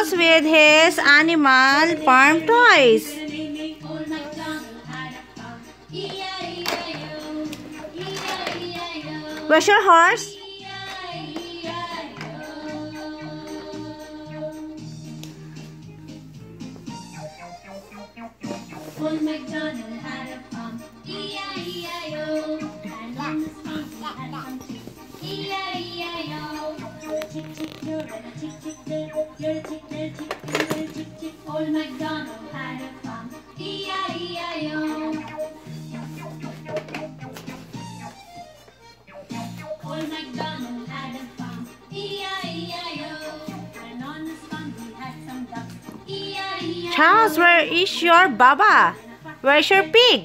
Charles with his animal farm toys. Where's your horse? Old McDonald had a farm, E-I-E-I-O. And on this farm he had some sheep, E-I-E-I-O. You're a chick, chick, you're a chick, chick, you're a chick, little chick, you're a chick, chick. Old McDonald had a farm, E-I-E-I-O. Old McDonald had a farm, E-I-E-I-O. And on this farm he had some ducks, E-I-E-I-O. Charles, where is your Baba? Where's your pig?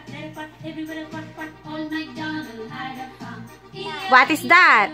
What is that?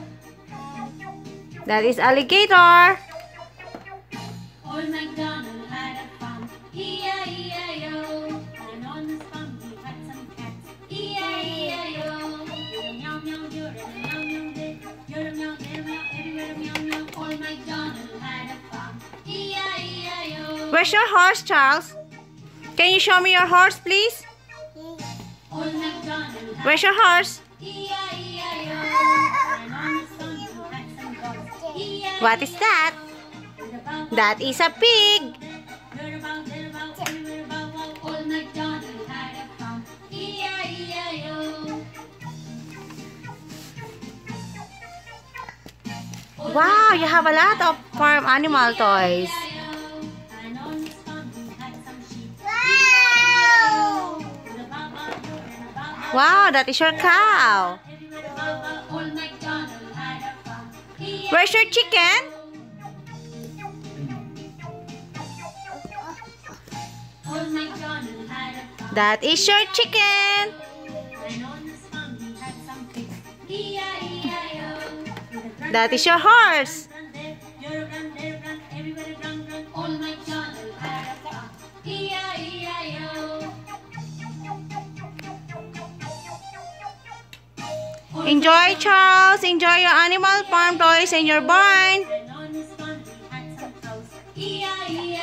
That is alligator. Old McDonald had a farm, E-I-E-I-O. And on his farm he had some cats, E-I-E-I-O. You're a meow meow, you're a meow meow there. You're a meow there, meow everywhere, meow meow. Old McDonald had a farm, E-I-E-I-O. Where's your horse, Charles? Can you show me your horse, please? Old McDonald had Where's your horse? E-I-E-I-O. And on his farm he had some dogs, E-I-E-I-O. What is that? That is a pig. Old McDonald had a farm, E-I-E-I-O. Wow, you have a lot of farm animal toys. And on his farm he had some sheep. Wow, that is your cow. Old McDonald had a farm. Where's your chicken? Old McDonald had a farm. That is your chicken. And on his farm he had some pigs. E-I-E-I-O. That is your horse. Old McDonald had a farm. E-I-E-I-O. Enjoy, Charles. Enjoy your animal farm toys in your barn. And on his farm he had some cows. E-I-E-I-O.